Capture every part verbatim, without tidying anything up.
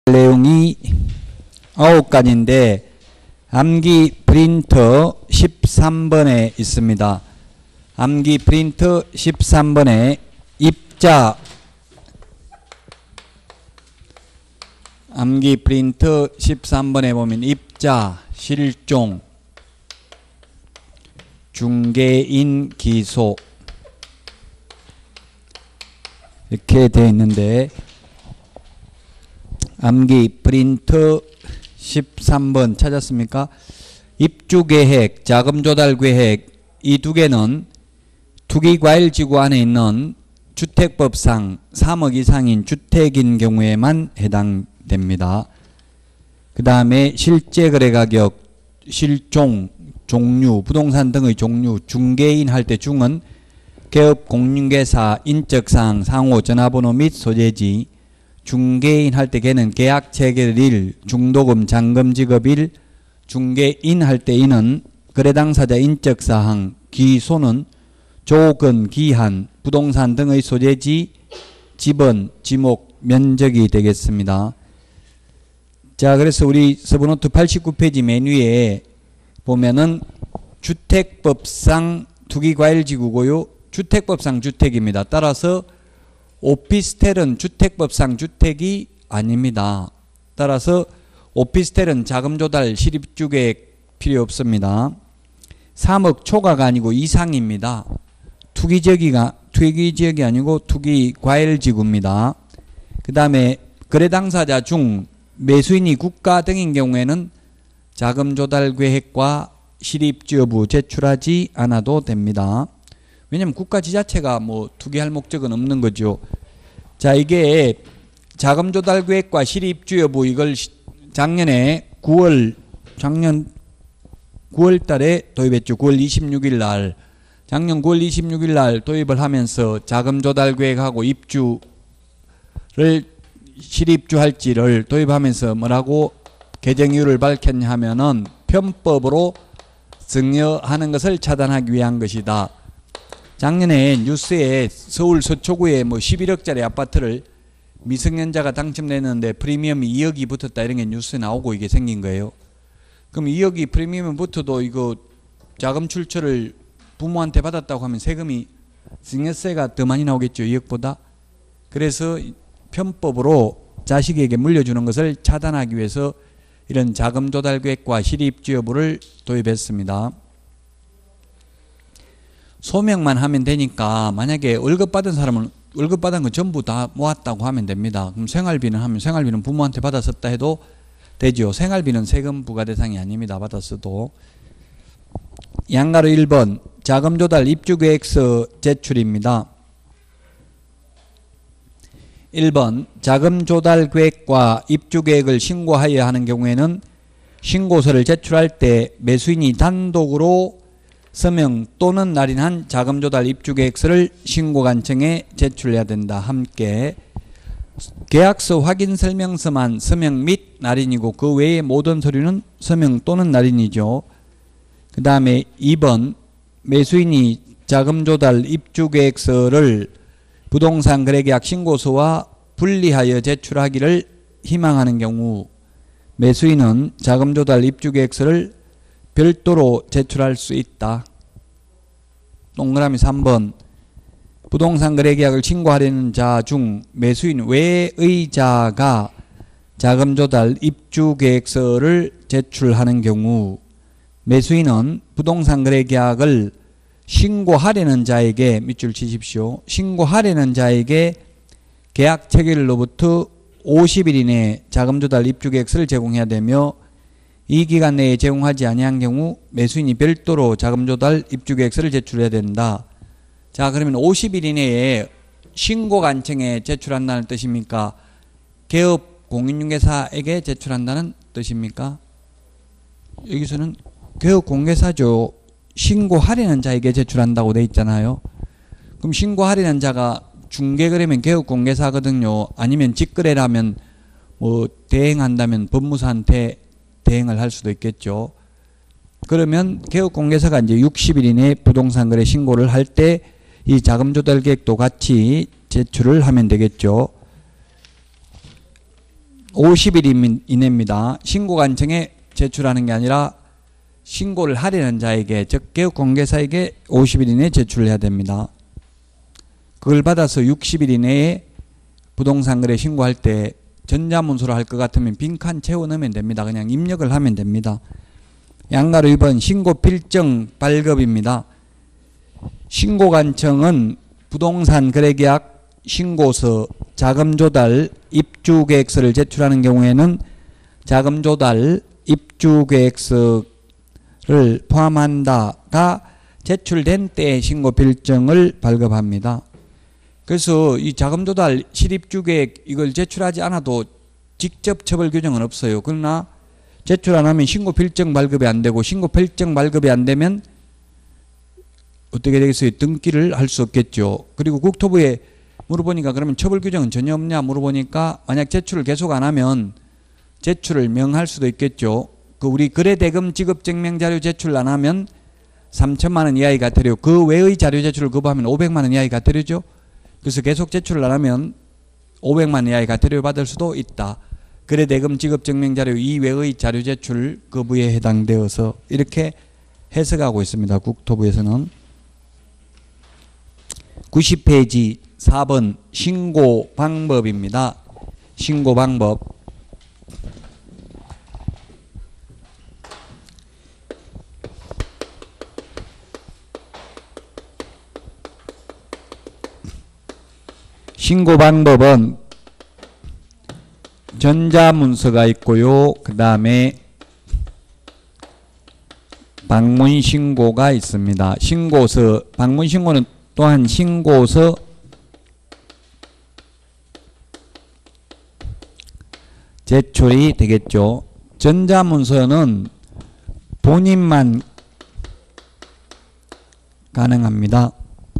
내용이 아홉 가지인데 암기 프린터 십삼 번에 있습니다. 암기 프린터 십삼 번에 입자 암기 프린터 십삼 번에 보면 입자, 실종, 중개인 기소 이렇게 되어 있는데 암기 프린터 십삼 번 찾았습니까? 입주계획, 자금조달계획 이 두 개는 투기과일지구 안에 있는 주택법상 삼억 이상인 주택인 경우에만 해당됩니다. 그 다음에 실제거래가격, 실종, 종류, 부동산 등의 종류, 중개인 할 때 중은 개업 공인중개사, 인적사항, 상호, 전화번호 및 소재지, 중개인 할 때 개는 계약 체결일, 중도금, 잔금 지급일, 중개인 할 때 인은 거래 당사자 인적사항, 기소는 조건, 기한, 부동산 등의 소재지, 지번, 지목, 면적이 되겠습니다. 자, 그래서 우리 서브노트 팔십구 페이지 맨 위에 보면은 주택법상 투기과일지구고요. 주택법상 주택입니다. 따라서 오피스텔은 주택법상 주택이 아닙니다. 따라서 오피스텔은 자금조달 실입주계획 필요 없습니다. 삼억 초과가 아니고 이상입니다. 투기지역이가, 투기지역이 아니고 투기과일지구입니다. 그 다음에 거래당사자 중 매수인이 국가 등인 경우에는 자금조달계획과 실입주 여부 제출하지 않아도 됩니다. 왜냐하면 국가 지자체가 뭐 투기할 목적은 없는 거죠. 자, 이게 자금조달계획과 실입주 여부 이걸 작년에 구월 작년 구월 달에 도입했죠. 구월 이십육일 날 작년 구월 이십육일 날 도입을 하면서 자금조달계획하고 입주를 실입주할지를 도입하면서 뭐라고 개정 이유를 밝혔냐 하면은 편법으로 증여하는 것을 차단하기 위한 것이다. 작년에 뉴스에 서울 서초구에 뭐 십일억짜리 아파트를 미성년자가 당첨됐는데 프리미엄이 이억이 붙었다 이런 게 뉴스에 나오고 이게 생긴 거예요. 그럼 이억이 프리미엄 붙어도 이거 자금 출처를 부모한테 받았다고 하면 세금이 증여세가 더 많이 나오겠죠. 이억보다. 그래서 편법으로 자식에게 물려주는 것을 차단하기 위해서 이런 자금조달계획과 실입주 여부를 도입했습니다. 소명만 하면 되니까 만약에 월급 받은 사람은 월급 받은 거 전부 다 모았다고 하면 됩니다. 그럼 생활비는 하면 생활비는 부모한테 받았었다 해도 되죠. 생활비는 세금 부과 대상이 아닙니다. 받았어도. 양가로 일 번 자금조달 입주계획서 제출입니다. 일 번 자금조달계획과 입주계획을 신고하여야 하는 경우에는 신고서를 제출할 때 매수인이 단독으로 서명 또는 날인한 자금조달 입주계획서를 신고관청에 제출해야 된다. 함께 계약서 확인 설명서만 서명 및 날인이고 그 외의 모든 서류는 서명 또는 날인이죠. 그 다음에 이 번 매수인이 자금조달 입주계획서를 부동산 거래계약 신고서와 분리하여 제출하기를 희망하는 경우 매수인은 자금조달 입주계획서를 별도로 제출할 수 있다. 동그라미 삼 번 부동산 거래계약을 신고하려는 자 중 매수인 외의 자가 자금조달 입주계획서를 제출하는 경우 매수인은 부동산 거래계약을 신고하려는 자에게 밑줄 치십시오. 신고하려는 자에게 계약 체결일로부터 오십 일 이내에 자금조달 입주계획서를 제공해야 되며 이 기간 내에 제공하지 아니한 경우 매수인이 별도로 자금조달 입주계획서를 제출해야 된다. 자, 그러면 오십 일 이내에 신고관청에 제출한다는 뜻입니까? 개업 공인중개사에게 제출한다는 뜻입니까? 여기서는 개업 공개사죠. 신고하려는 자에게 제출한다고 돼 있잖아요. 그럼 신고하려는 자가 중개거래면 개업공개사거든요. 아니면 직거래라면 뭐 대행한다면 법무사한테 대행을 할 수도 있겠죠. 그러면 개업공개사가 이제 육십 일 이내에 부동산 거래 신고를 할 때 이 자금조달 계획도 같이 제출을 하면 되겠죠. 오십 일 이내입니다. 신고관청에 제출하는 게 아니라 신고를 하려는 자에게, 즉 개업공개사에게 오십 일 이내에 제출을 해야 됩니다. 그걸 받아서 육십 일 이내에 부동산 거래 신고할 때 전자문서로 할 것 같으면 빈칸 채워 넣으면 됩니다. 그냥 입력을 하면 됩니다. 양가로 이 번 신고 필정 발급입니다. 신고관청은 부동산 거래계약 신고서, 자금조달, 입주계획서를 제출하는 경우에는 자금조달, 입주계획서를 포함한다가 제출된 때의 신고 필정을 발급합니다. 그래서 이 자금조달, 실입주계획 이걸 제출하지 않아도 직접 처벌 규정은 없어요. 그러나 제출 안 하면 신고 필정 발급이 안 되고, 신고 필정 발급이 안 되면 어떻게 되겠어요? 등기를 할 수 없겠죠. 그리고 국토부에 물어보니까 그러면 처벌 규정은 전혀 없냐 물어보니까 만약 제출을 계속 안 하면 제출을 명할 수도 있겠죠. 그 우리 거래대금 지급증명 자료 제출 안 하면 삼천만 원 이하의 과태료, 그 외의 자료 제출을 거부하면 오백만 원 이하의 과태료죠. 그래서 계속 제출을 안 하면 오백만 원 이하의 과태료 받을 수도 있다. 거래대금 지급증명 자료 이외의 자료 제출 거부에 해당되어서 이렇게 해석하고 있습니다. 국토부에서는. 구십 페이지 사 번 신고 방법입니다. 신고 방법. 신고 방법은 전자문서가 있고요. 그 다음에 방문신고가 있습니다. 신고서, 방문신고는 또한 신고서, 제출이 되겠죠. 전자문서는 본인만 가능합니다.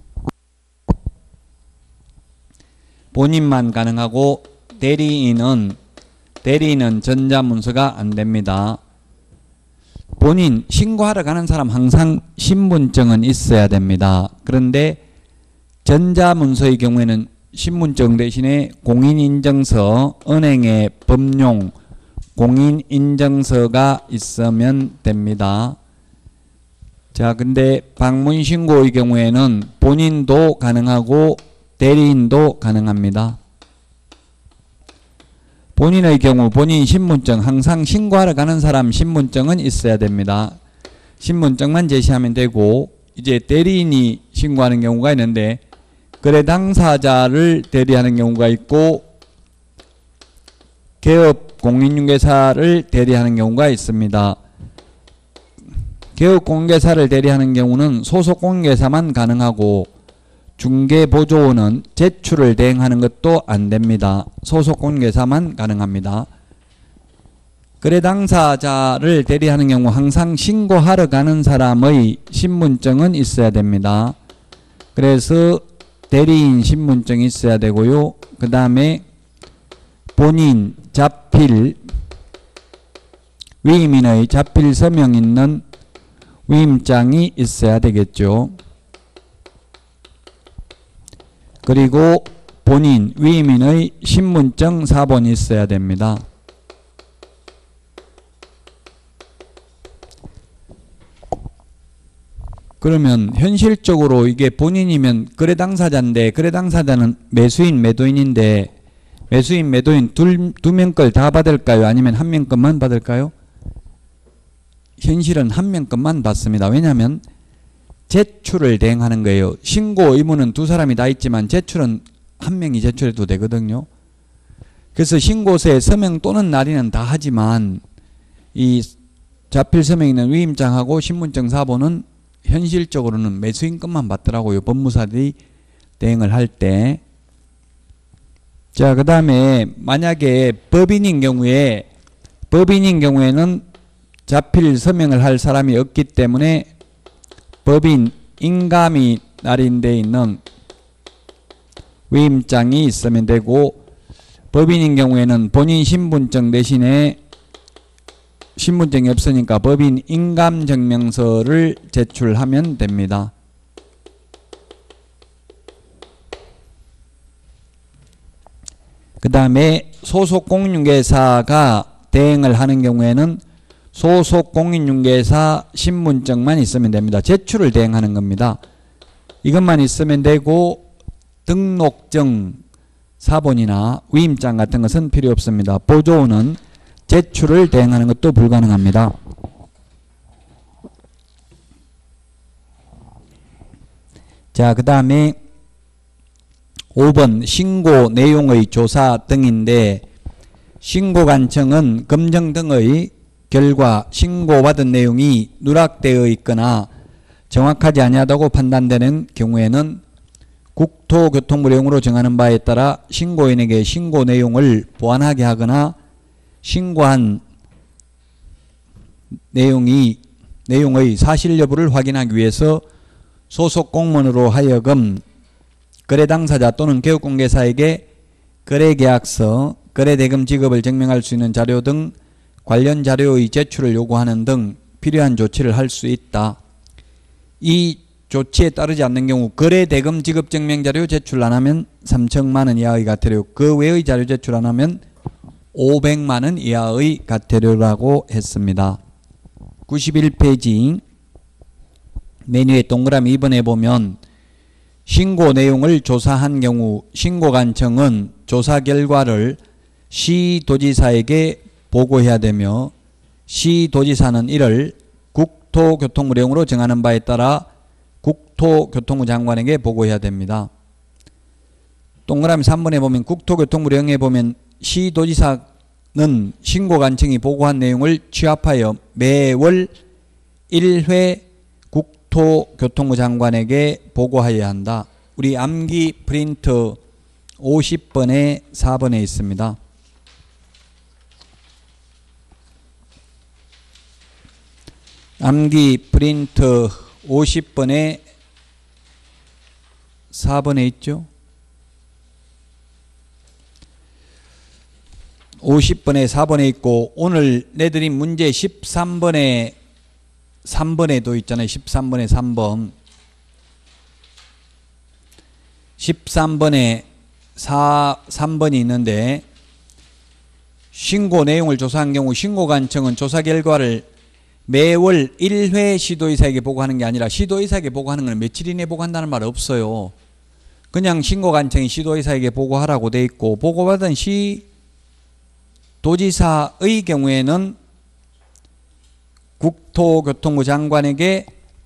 본인만 가능하고 대리인은 대리인은 전자문서가 안 됩니다. 본인 신고하러 가는 사람 항상 신분증은 있어야 됩니다. 그런데 전자문서의 경우에는 신분증 대신에 공인인증서, 은행의 법용 공인인증서가 있으면 됩니다. 자, 근데 방문신고의 경우에는 본인도 가능하고 대리인도 가능합니다. 본인의 경우 본인 신분증, 항상 신고하러 가는 사람 신분증은 있어야 됩니다. 신분증만 제시하면 되고, 이제 대리인이 신고하는 경우가 있는데 거래 당사자를 대리하는 경우가 있고 개업 공인중개사를 대리하는 경우가 있습니다. 개업 공개사를 대리하는 경우는 소속 공개사만 가능하고 중개보조원은 제출을 대행하는 것도 안 됩니다. 소속 공개사만 가능합니다. 거래 당사자를 대리하는 경우 항상 신고하러 가는 사람의 신분증은 있어야 됩니다. 그래서 대리인 신분증이 있어야 되고요. 그 다음에 본인 자필, 위임인의 자필 서명 있는 위임장이 있어야 되겠죠. 그리고 본인 위임인의 신분증 사본이 있어야 됩니다. 그러면 현실적으로 이게 본인이면 거래 당사자인데, 거래 당사자는 매수인 매도인인데 매수인 매도인 둘, 두 명 걸 다 받을까요? 아니면 한 명 것만 받을까요? 현실은 한 명 것만 받습니다. 왜냐하면 제출을 대행하는 거예요. 신고 의무는 두 사람이 다 있지만 제출은 한 명이 제출해도 되거든요. 그래서 신고서에 서명 또는 날인은 다 하지만 이 자필 서명 있는 위임장하고 신분증 사본은 현실적으로는 매수인 것만 받더라고요. 법무사들이 대행을 할 때. 자, 그 다음에 만약에 법인인 경우에 법인인 경우에는 자필 서명을 할 사람이 없기 때문에 법인 인감이 날인되어 있는 위임장이 있으면 되고, 법인인 경우에는 본인 신분증 대신에 신분증이 없으니까 법인 인감증명서를 제출하면 됩니다. 그 다음에 소속 공인중개사가 대행을 하는 경우에는 소속 공인중개사 신분증만 있으면 됩니다. 제출을 대행하는 겁니다. 이것만 있으면 되고 등록증, 사본이나 위임장 같은 것은 필요 없습니다. 보조원은 제출을 대행하는 것도 불가능합니다. 자, 그 다음에 오 번 신고 내용의 조사 등인데, 신고관청은 검정 등의 결과 신고받은 내용이 누락되어 있거나 정확하지 아니하다고 판단되는 경우에는 국토교통부 내용으로 정하는 바에 따라 신고인에게 신고 내용을 보완하게 하거나 신고한 내용이 내용의 사실 여부를 확인하기 위해서 소속 공무원으로 하여금 거래 당사자 또는 개업공개사에게 거래계약서, 거래대금 지급을 증명할 수 있는 자료 등 관련 자료의 제출을 요구하는 등 필요한 조치를 할 수 있다. 이 조치에 따르지 않는 경우 거래대금 지급 증명 자료 제출 안 하면 삼천만 원 이하의 과태료, 그 외의 자료 제출 안 하면 오백만 원 이하의 과태료라고 했습니다. 구십일 페이지 메뉴의 동그라미 이 번에 보면 신고 내용을 조사한 경우 신고관청은 조사 결과를 시도지사에게 보고해야 되며 시도지사는 이를 국토교통부 내용으로 정하는 바에 따라 국토교통부 장관에게 보고해야 됩니다. 동그라미 삼 번에 보면 국토교통부 내용에 보면 시도지사는 신고관청이 보고한 내용을 취합하여 매월 일 회 국토교통부 장관에게 보고해야 한다. 우리 암기 프린트 오십 번에 사 번에 있습니다. 암기 프린트 오십 번에 사 번에 있죠. 오십 번에 사 번에 있고 오늘 내드린 문제 십삼 번에 삼 번에도 있잖아요. 십삼 번에 삼 번. 십삼 번에 사, 삼 번이 있는데 신고 내용을 조사한 경우 신고관청은 조사 결과를 매월 일 회 시도의사에게 보고하는 게 아니라 시도의사에게 보고하는 건 며칠 이내에 보고한다는 말 없어요. 그냥 신고관청이 시도의사에게 보고하라고 돼 있고 보고받은 시도지사의 경우에는 국토교통부 장관에게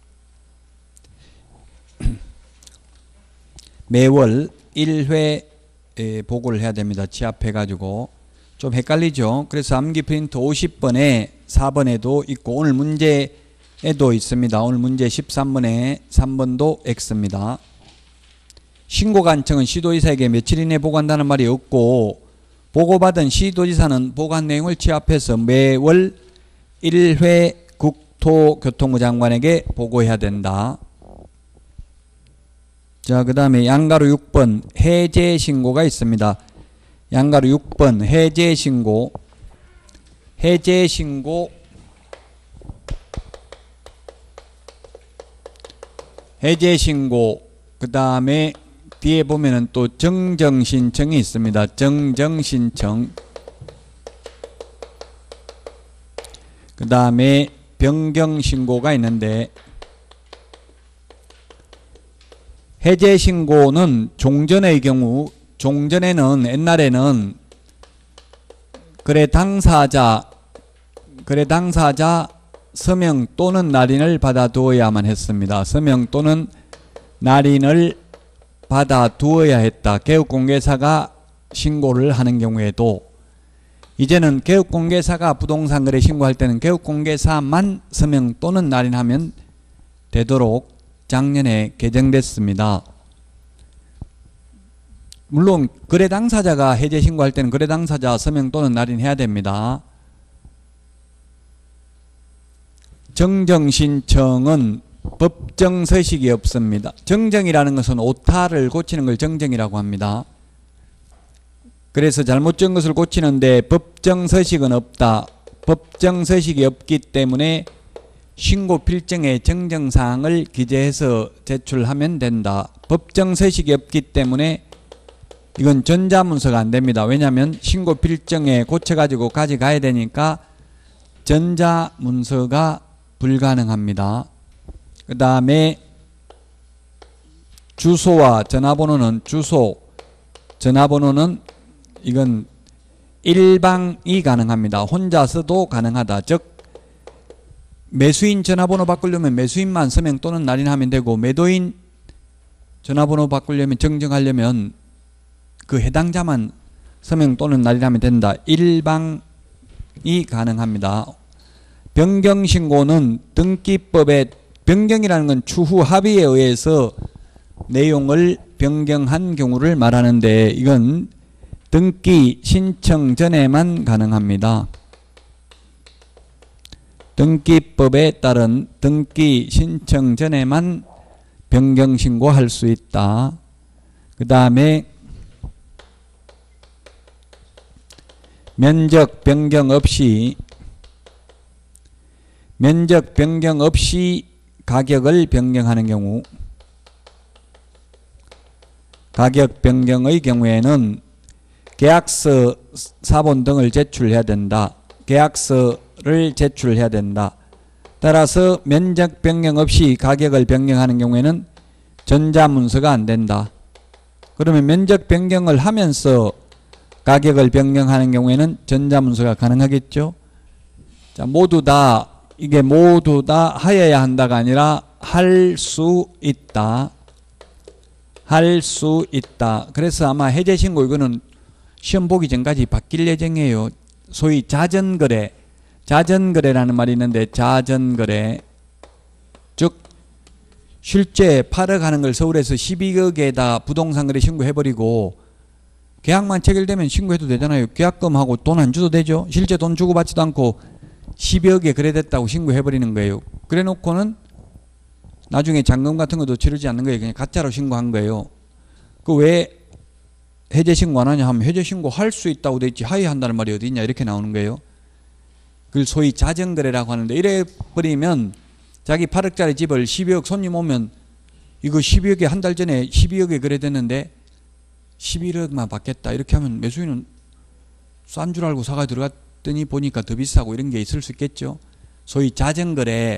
매월 일 회 보고를 해야 됩니다. 취합해가지고. 좀 헷갈리죠. 그래서 암기 프린트 오십 번에 사 번에도 있고 오늘 문제에도 있습니다. 오늘 문제 십삼 번에 삼 번도 X입니다. 신고관청은 시도지사에게 며칠 이내에 보고한다는 말이 없고 보고받은 시도지사는 보고한 내용을 취합해서 매월 일 회 국토교통부 장관에게 보고해야 된다. 자, 그 다음에 양가로 육 번 해제신고가 있습니다. 양가로 육 번 해제신고. 해제신고 해제신고 그 다음에 뒤에 보면은 또 정정신청이 있습니다. 정정신청. 그 다음에 변경신고가 있는데 해제신고는 종전의 경우 종전에는 옛날에는 거래 당사자 거래 당사자 서명 또는 날인을 받아두어야만 했습니다. 서명 또는 날인을 받아두어야 했다. 개업공개사가 신고를 하는 경우에도 이제는 개업공개사가 부동산 거래 신고할 때는 개업공개사만 서명 또는 날인하면 되도록 작년에 개정됐습니다. 물론 거래 당사자가 해제 신고할 때는 거래 당사자 서명 또는 날인해야 됩니다. 정정 신청은 법정 서식이 없습니다. 정정이라는 것은 오타를 고치는 걸 정정이라고 합니다. 그래서 잘못 적은 것을 고치는데 법정 서식은 없다. 법정 서식이 없기 때문에 신고 필정에 정정사항을 기재해서 제출하면 된다. 법정 서식이 없기 때문에 이건 전자문서가 안 됩니다. 왜냐하면 신고 필정에 고쳐가지고 가져가야 되니까 전자문서가 불가능합니다. 그 다음에 주소와 전화번호는 주소, 전화번호는 이건 일방이 가능합니다. 혼자서도 가능하다. 즉 매수인 전화번호 바꾸려면 매수인만 서명 또는 날인하면 되고 매도인 전화번호 바꾸려면 정정하려면 그 해당자만 서명 또는 날인하면 된다. 일방이 가능합니다. 변경신고는 등기법의 변경이라는 건 추후 합의에 의해서 내용을 변경한 경우를 말하는데 이건 등기 신청 전에만 가능합니다. 등기법에 따른 등기 신청 전에만 변경 신고할 수 있다. 그 다음에 면적 변경 없이 면적 변경 없이 가격을 변경하는 경우, 가격 변경의 경우에는 계약서 사본 등을 제출해야 된다. 계약서를 제출해야 된다. 따라서 면적 변경 없이 가격을 변경하는 경우에는 전자문서가 안 된다. 그러면 면적 변경을 하면서 가격을 변경하는 경우에는 전자문서가 가능하겠죠. 자, 모두 다 이게 모두 다 하여야 한다가 아니라 할 수 있다. 할 수 있다. 그래서 아마 해제신고 이거는 시험 보기 전까지 바뀔 예정이에요. 소위 자전거래, 자전거래라는 말이 있는데 자전거래, 즉 실제 팔억 하는 걸 서울에서 십이억에다 부동산 거래 신고해버리고 계약만 체결되면 신고해도 되잖아요. 계약금하고 돈 안 줘도 되죠. 실제 돈 주고 받지도 않고 십여억에 거래됐다고 신고해버리는 거예요. 그래 놓고는 나중에 잔금 같은 것도 치르지 않는 거예요. 그냥 가짜로 신고한 거예요. 그 왜 해제 신고 안 하냐 하면 해제 신고 할 수 있다고 돼 있지 하회한다는 말이 어디 있냐 이렇게 나오는 거예요. 그걸 소위 자전거래라고 하는데 이래 버리면 자기 팔억짜리 집을 십이억 손님 오면 이거 십이억에 한 달 전에 십이억에 거래됐는데 십일억만 받겠다 이렇게 하면 매수인은 싼 줄 알고 사가 들어갔더니 보니까 더 비싸고 이런 게 있을 수 있겠죠. 소위 자전거래,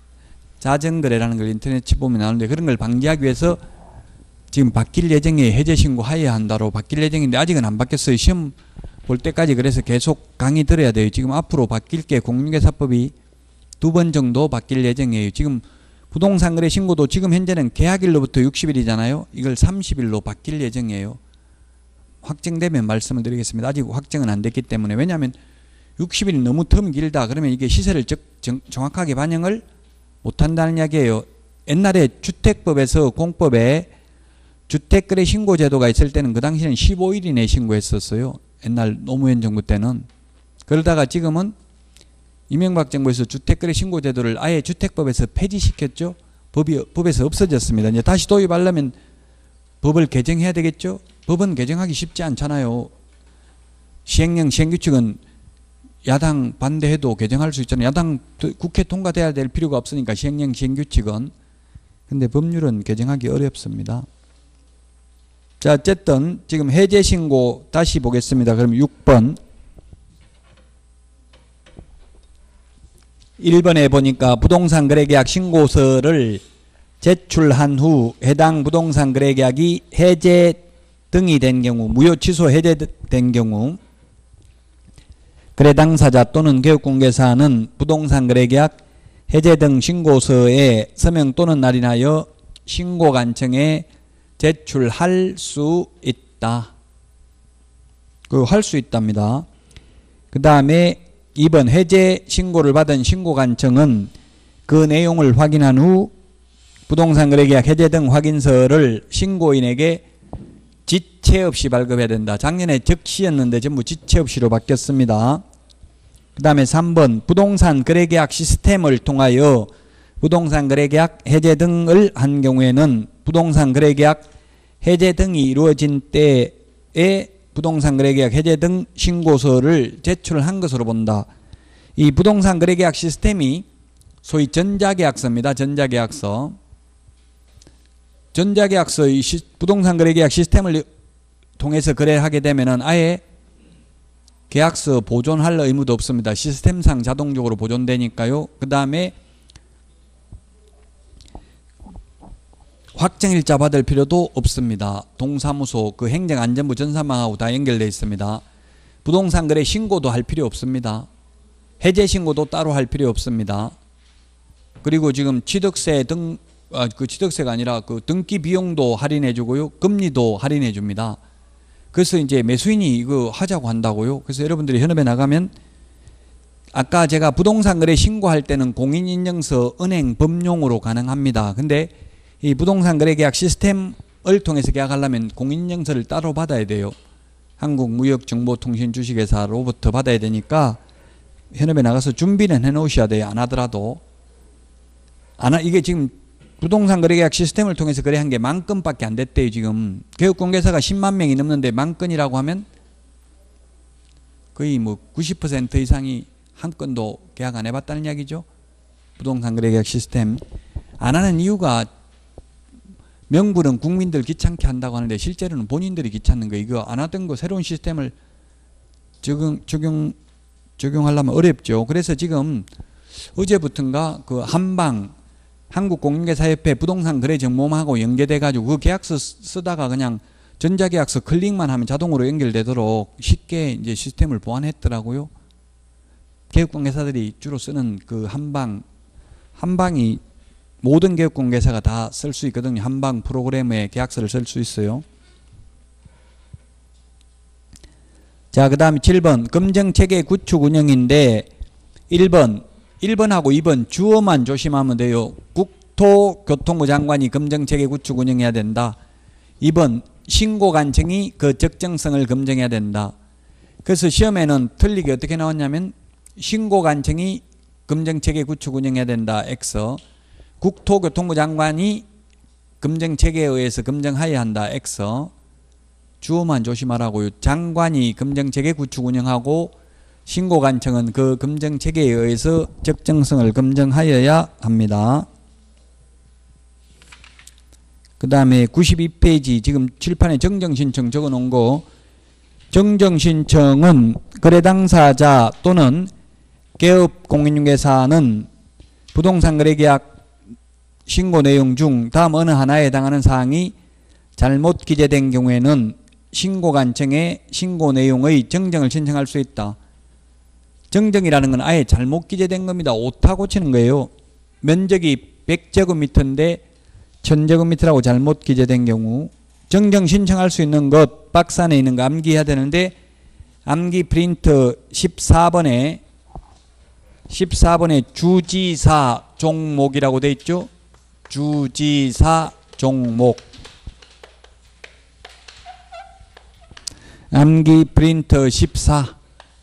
자전거래라는 걸 인터넷 쳐보면 나오는데 그런 걸 방지하기 위해서 지금 바뀔 예정에 해제신고 하여야 한다로 바뀔 예정인데 아직은 안 바뀌었어요. 시험 볼 때까지 그래서 계속 강의 들어야 돼요. 지금 앞으로 바뀔 게 공인중개사법이 두 번 정도 바뀔 예정이에요. 지금 부동산 거래 신고도 지금 현재는 계약일로부터 육십 일이잖아요. 이걸 삼십 일로 바뀔 예정이에요. 확정되면 말씀을 드리겠습니다. 아직 확정은 안 됐기 때문에. 왜냐하면 육십 일이 너무 텀 길다. 그러면 이게 시세를 적, 정, 정확하게 반영을 못한다는 이야기예요. 옛날에 주택법에서 공법에 주택거래 신고제도가 있을 때는 그 당시에는 십오 일 이내에 신고했었어요. 옛날 노무현 정부 때는. 그러다가 지금은 이명박 정부에서 주택거래 신고제도를 아예 주택법에서 폐지시켰죠. 법이, 법에서 없어졌습니다. 이제 다시 도입하려면 법을 개정해야 되겠죠. 법은 개정하기 쉽지 않잖아요. 시행령 시행규칙은 야당 반대해도 개정할 수 있잖아요. 야당 국회 통과돼야 될 필요가 없으니까 시행령 시행규칙은. 근데 법률은 개정하기 어렵습니다. 자, 어쨌든 지금 해제신고 다시 보겠습니다. 그럼 육 번. 일 번에 보니까 부동산 거래계약 신고서를 제출한 후 해당 부동산 거래계약이 해제 등이 된 경우, 무효 취소 해제된 경우 거래 당사자 또는 교육공개사는 부동산 거래계약 해제 등 신고서에 서명 또는 날인하여 신고관청에 제출할 수 있다. 그 할 수 있답니다. 그 다음에 이 번 해제 신고를 받은 신고관청은 그 내용을 확인한 후 부동산 거래계약 해제 등 확인서를 신고인에게 지체 없이 발급해야 된다. 작년에 적시였는데 전부 지체 없이로 바뀌었습니다. 그 다음에 삼 번 부동산 거래계약 시스템을 통하여 부동산 거래계약 해제 등을 한 경우에는 부동산 거래계약 해제 등이 이루어진 때에 부동산 거래계약 해제 등 신고서를 제출한 것으로 본다. 이 부동산 거래계약 시스템이 소위 전자계약서입니다. 전자계약서. 전자계약서 이 시, 부동산 거래계약 시스템을 통해서 거래하게 되면은 아예 계약서 보존할 의무도 없습니다. 시스템상 자동적으로 보존되니까요. 그 다음에 확정일자 받을 필요도 없습니다. 동사무소 그 행정안전부 전산망하고 다 연결되어 있습니다. 부동산 거래 신고도 할 필요 없습니다. 해제 신고도 따로 할 필요 없습니다. 그리고 지금 취득세 등, 아, 그 취득세가 아니라 그 등기 비용도 할인해 주고요. 금리도 할인해 줍니다. 그래서 이제 매수인이 이거 하자고 한다고요. 그래서 여러분들이 현업에 나가면 아까 제가 부동산 거래 신고할 때는 공인인증서 은행 법용으로 가능합니다. 근데 이 부동산 거래 계약 시스템을 통해서 계약하려면 공인인증서를 따로 받아야 돼요. 한국무역정보통신주식회사로부터 받아야 되니까 현업에 나가서 준비는 해 놓으셔야 돼요. 안 하더라도. 안 하, 이게 지금 부동산 거래계약 시스템을 통해서 거래한 게 만 건밖에 안 됐대요. 지금 개업공개사가 십만 명이 넘는데 만 건이라고 하면 거의 뭐 구십 퍼센트 이상이 한 건도 계약 안 해봤다는 이야기죠. 부동산 거래계약 시스템 안 하는 이유가 명분은 국민들 귀찮게 한다고 하는데 실제로는 본인들이 귀찮는 거예요. 이거 안 하던 거 새로운 시스템을 적용 적용 적용하려면 어렵죠. 그래서 지금 어제부터인가 그 한방 한국공인중개사협회 부동산 거래 정보망하고 연계돼 가지고 그 계약서 쓰다가 그냥 전자계약서 클릭만 하면 자동으로 연결되도록 쉽게 이제 시스템을 보완했더라고요. 개업공개사들이 주로 쓰는 그 한방 한방이 모든 개업공개사가 다 쓸 수 있거든요. 한방 프로그램에 계약서를 쓸 수 있어요. 자, 그 다음에 칠 번 검증체계 구축 운영인데 일 번 일 번하고 이 번 주어만 조심하면 돼요. 국토교통부 장관이 검증체계 구축 운영해야 된다. 이 번 신고관청이 그 적정성을 검증해야 된다. 그래서 시험에는 틀리게 어떻게 나왔냐면 신고관청이 검증체계 구축 운영해야 된다. X. 국토교통부 장관이 검증체계에 의해서 검증하여야 한다. X. 주어만 조심하라고요. 장관이 검증체계 구축 운영하고 신고관청은 그 검증체계에 의해서 적정성을 검증하여야 합니다. 그 다음에 구십이 페이지 지금 칠판에 정정신청 적어놓은 거 정정신청은 거래 당사자 또는 개업공인중개사는 부동산 거래계약 신고 내용 중 다음 어느 하나에 해당하는 사항이 잘못 기재된 경우에는 신고관청에 신고 내용의 정정을 신청할 수 있다. 정정이라는 건 아예 잘못 기재된 겁니다. 오타 고치는 거예요. 면적이 백 제곱미터인데 천 제곱미터라고 잘못 기재된 경우 정정 신청할 수 있는 것 박스 안에 있는 거 암기해야 되는데 암기 프린트 십사 번에 십사 번에 주지사 종목이라고 돼 있죠. 주지사 종목 암기 프린트 십사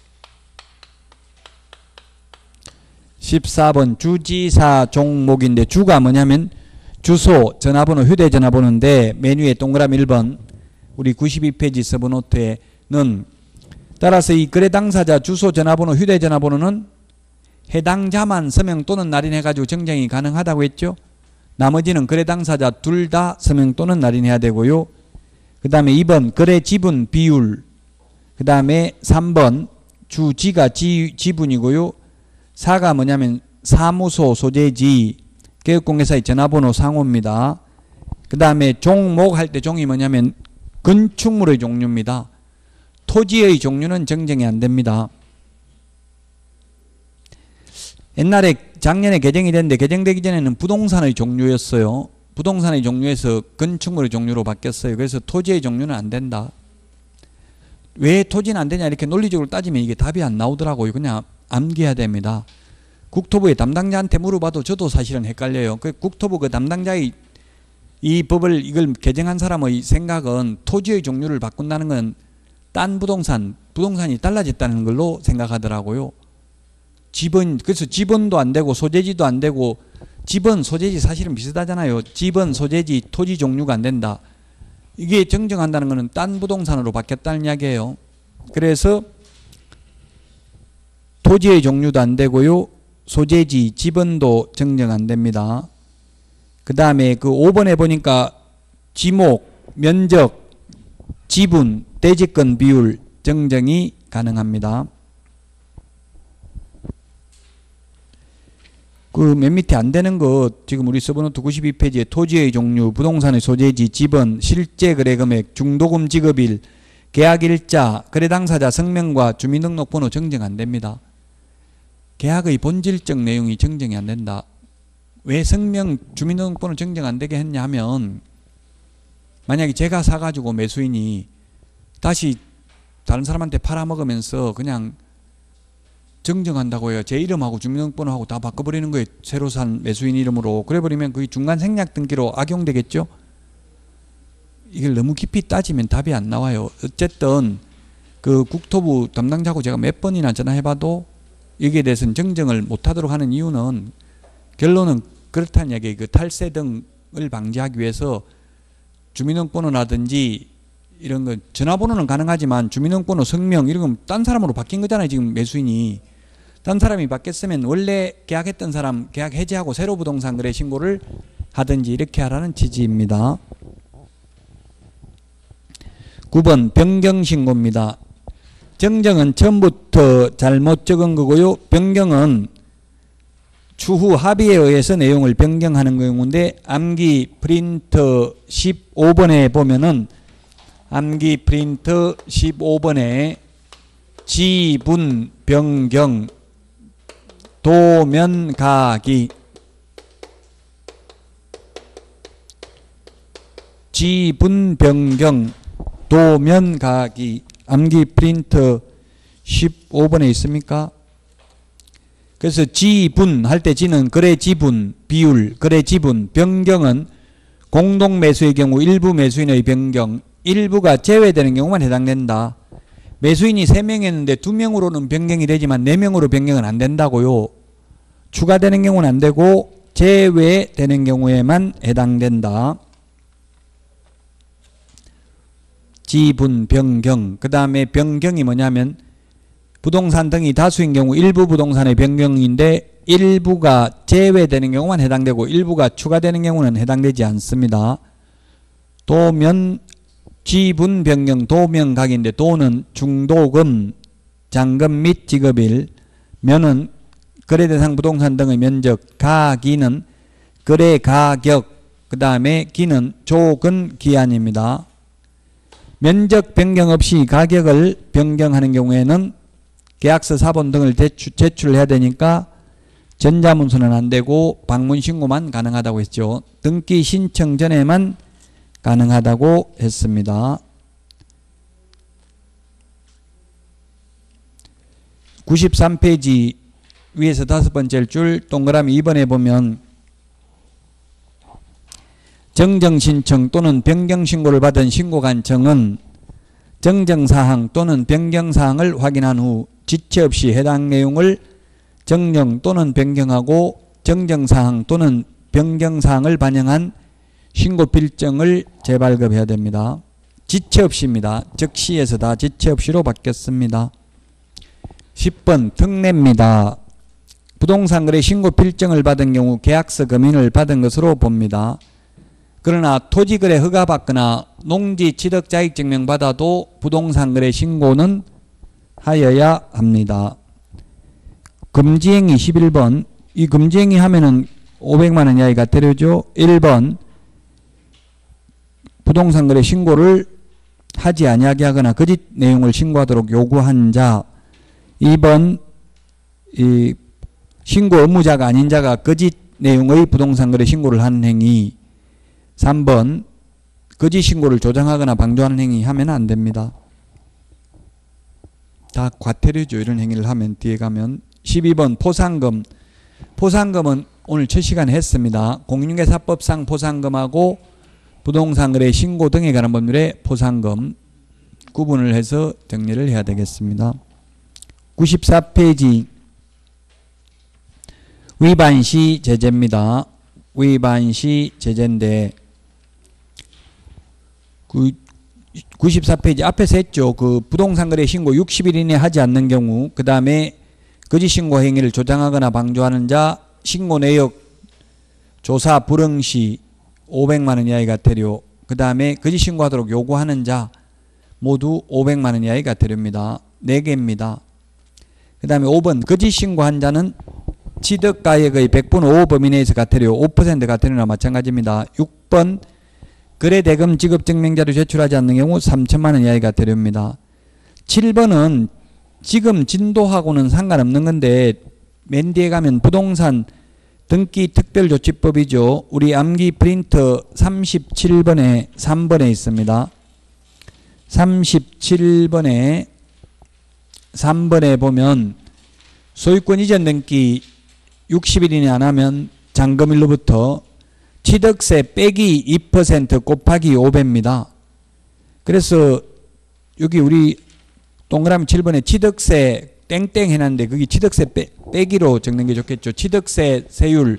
십사 번 주지사 종목인데 주가 뭐냐면 주소, 전화번호, 휴대전화번호인데 메뉴에 동그라미 일 번 우리 구십이 페이지 서브노트에는 따라서 이 거래 당사자 주소, 전화번호, 휴대전화번호는 해당자만 서명 또는 날인해가지고 정정이 가능하다고 했죠. 나머지는 거래 당사자 둘 다 서명 또는 날인해야 되고요. 그 다음에 이 번 거래 지분 비율, 그 다음에 삼 번 주지가 지, 지분이고요. 사가 뭐냐면 사무소 소재지, 개업공개사의 전화번호 상호입니다. 그 다음에 종목 할 때 종이 뭐냐면 건축물의 종류입니다. 토지의 종류는 정정이 안 됩니다. 옛날에 작년에 개정이 됐는데 개정되기 전에는 부동산의 종류였어요. 부동산의 종류에서 건축물의 종류로 바뀌었어요. 그래서 토지의 종류는 안 된다. 왜 토지는 안 되냐 이렇게 논리적으로 따지면 이게 답이 안 나오더라고요. 그냥 암기해야 됩니다. 국토부의 담당자한테 물어봐도 저도 사실은 헷갈려요. 그 국토부 그 담당자의 이 법을 이걸 개정한 사람의 생각은 토지의 종류를 바꾼다는 건 딴 부동산, 부동산이 달라졌다는 걸로 생각하더라고요. 지번, 그래서 지번도 안 되고 소재지도 안 되고 지번, 소재지 사실은 비슷하잖아요. 지번, 소재지, 토지 종류가 안 된다. 이게 정정한다는 것은 딴 부동산으로 바뀌었다는 이야기예요. 그래서 토지의 종류도 안 되고요. 소재지, 지번도 정정 안 됩니다. 그 다음에 그 오 번에 보니까 지목, 면적, 지분, 대지권 비율 정정이 가능합니다. 그 맨 밑에 안 되는 것 지금 우리 서브노트 구십이 페이지에 토지의 종류, 부동산의 소재지, 지번, 실제 거래 금액, 중도금 지급일, 계약일자, 거래 당사자 성명과 주민등록번호 정정 안 됩니다. 계약의 본질적 내용이 정정이 안 된다. 왜 성명, 주민등록번호 정정 안 되게 했냐 하면 만약에 제가 사가지고 매수인이 다시 다른 사람한테 팔아먹으면서 그냥 정정한다고 해요. 제 이름하고 주민등록번호하고 다 바꿔버리는 거예요. 새로 산 매수인 이름으로. 그래버리면 그게 중간 생략 등기로 악용되겠죠. 이걸 너무 깊이 따지면 답이 안 나와요. 어쨌든 그 국토부 담당자하고 제가 몇 번이나 전화해봐도 여기에 대해서는 정정을 못하도록 하는 이유는 결론은 그렇다는 이야기예요. 그 탈세 등을 방지하기 위해서 주민등록번호라든지 이런 거 전화번호는 가능하지만 주민등록번호 성명 이런 건 딴 사람으로 바뀐 거잖아요. 지금 매수인이. 딴 사람이 바뀌었으면 원래 계약했던 사람 계약 해지하고 새로 부동산 거래 신고를 하든지 이렇게 하라는 취지입니다. 구 번 변경신고입니다. 정정은 처음부터 잘못 적은 거고요. 변경은 추후 합의에 의해서 내용을 변경하는 경우인데 암기 프린터 십오 번에 보면은 암기 프린터 십오 번에 지분 변경 도면 가기 지분 변경 도면 가기 암기 프린터 십오 번에 있습니까? 그래서 지분 할 때 지는 거래 지분 비율 거래 지분 변경은 공동 매수의 경우 일부 매수인의 변경 일부가 제외되는 경우만 해당된다. 매수인이 세 명이었는데 두 명으로는 변경이 되지만 네 명으로 변경은 안 된다고요. 추가되는 경우는 안 되고 제외되는 경우에만 해당된다. 지분 변경. 그 다음에 변경이 뭐냐면 부동산 등이 다수인 경우 일부 부동산의 변경인데 일부가 제외되는 경우만 해당되고 일부가 추가되는 경우는 해당되지 않습니다. 도면 지분 변경 도면 가기인데 도는 중도금, 잔금 및 지급일, 면은 거래 대상 부동산 등의 면적, 가기는 거래 가격, 그 다음에 기는 조건 기한입니다. 면적 변경 없이 가격을 변경하는 경우에는 계약서 사본 등을 제출, 제출해야 되니까 전자문서는 안 되고 방문신고만 가능하다고 했죠. 등기 신청 전에만 가능하다고 했습니다. 구십삼 페이지 위에서 다섯 번째 줄 동그라미 이 번에 보면 정정신청 또는 변경신고를 받은 신고관청은 정정사항 또는 변경사항을 확인한 후 지체 없이 해당 내용을 정정 또는 변경하고 정정사항 또는 변경사항을 반영한 신고필정을 재발급해야 됩니다. 지체 없이입니다. 즉시에서 다 지체 없이로 바뀌었습니다. 십 번 특례입니다. 부동산 거래 신고필정을 받은 경우 계약서 검인을 받은 것으로 봅니다. 그러나 토지거래 허가받거나 농지취득자격증명 받아도 부동산 거래 신고는 하여야 합니다. 금지행위 십일 번. 이 금지행위 하면은 오백만 원 이하의 과태료죠. 일 번. 부동산 거래 신고를 하지 아니하게 하거나 거짓 내용을 신고하도록 요구한 자. 이 번. 이 신고 의무자가 아닌 자가 거짓 내용의 부동산 거래 신고를 하는 행위. 삼 번. 거짓 신고를 조장하거나 방조하는 행위 하면 안 됩니다. 다 과태료죠. 이런 행위를 하면 뒤에 가면. 십이 번 포상금. 포상금은 오늘 첫 시간에 했습니다. 공인중개사법상 포상금하고 부동산 거래 신고 등에 관한 법률의 포상금 구분을 해서 정리를 해야 되겠습니다. 구십사 페이지 위반시 제재입니다. 위반시 제재인데 그 구십사 페이지 앞에서 했죠. 그 부동산 거래 신고 육십 일 이내 하지 않는 경우, 그 다음에 거짓 신고 행위를 조장하거나 방조하는 자, 신고 내역 조사 불응 시 오백만 원 이하의 과태료, 그 다음에 거짓 신고하도록 요구하는 자, 모두 오백만 원 이하의 과태료입니다. 네 개입니다. 그 다음에 오 번 거짓 신고한 자는 취득가액의 백분의 오 범위 내에서 과태료 오 퍼센트 과태료나 마찬가지입니다. 육 번 거래대금 지급증명자를 제출하지 않는 경우 삼천만 원 이하의 과태료입니다. 칠 번은 지금 진도하고는 상관없는 건데 맨 뒤에 가면 부동산 등기 특별조치법이죠. 우리 암기 프린터 삼십칠 번에 삼 번에 있습니다. 삼십칠 번에 삼 번에 보면 소유권 이전 등기 육십 일 이내 안 하면 잔금일로부터 취득세 빼기 이 퍼센트 곱하기 오백입니다. 그래서 여기 우리 동그라미 칠 번에 취득세 땡땡 해놨는데 거기 취득세 빼, 빼기로 적는 게 좋겠죠. 취득세 세율